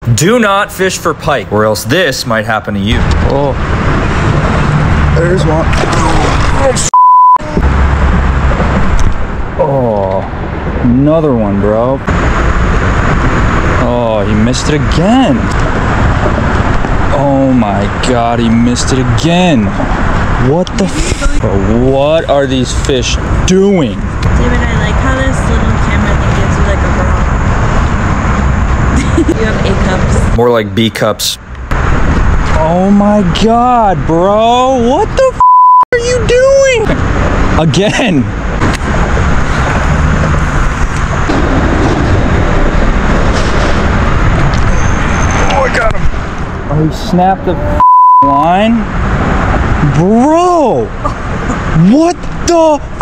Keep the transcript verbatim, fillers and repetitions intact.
Do not fish for pike, or else this might happen to you. Oh, there's one. Oh, another one, bro. Oh, he missed it again. Oh my God, he missed it again. What the f- Bro, what are these fish doing? David, I like how this little camera thing gives you like a bra. You have A cups. More like B cups. Oh my God, bro. What the f are you doing? Again. Oh, I got him. Oh, he snapped the f line. Bro. What the